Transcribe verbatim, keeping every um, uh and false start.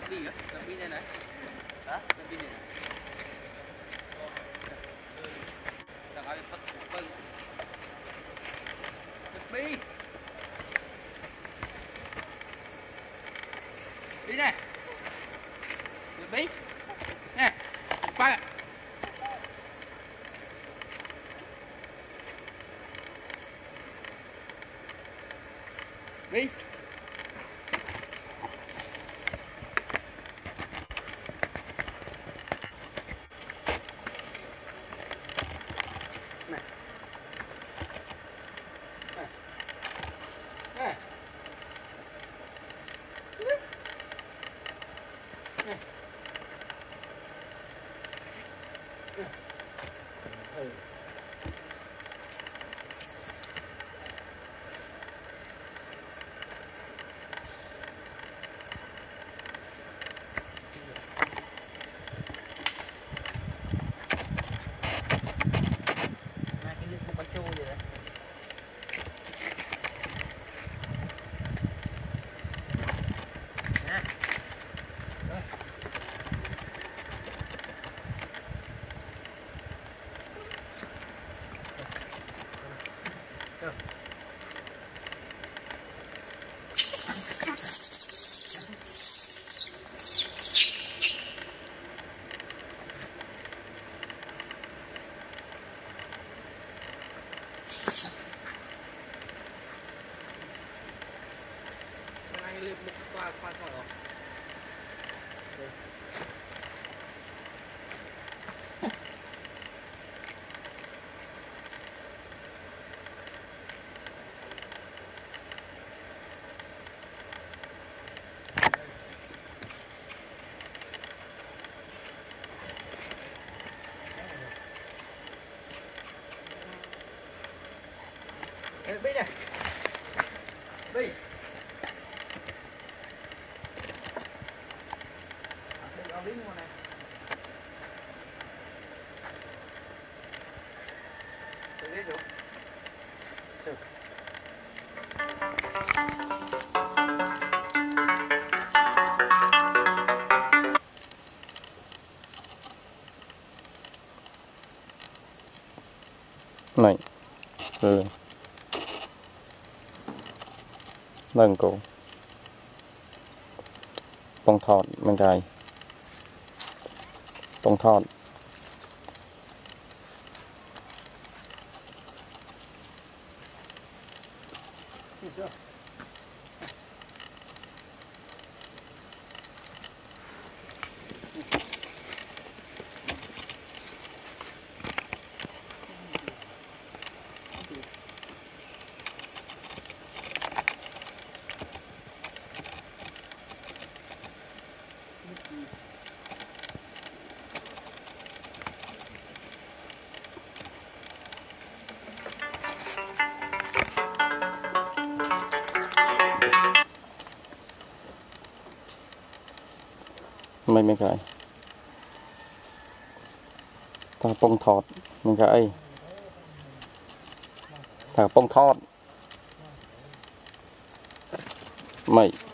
pin á, cầm pin đây này. Hả? Cầm pin này. Đằng ai bắt vâng. Cầm pin. Đi này. Cầm pin. Nè. Ba. Đi. Này. Này. Này. Này. Ừ. Qua qua khỏi rồi. Đi này. Đi. Ở bên ngoài này. Tôi biết được. Được. Này. Ừ. Nâng cổ. Bông thọt bên cài. Bông thọt. Mấy mấy cái ta bông thọt mấy cái ta bông thọt mày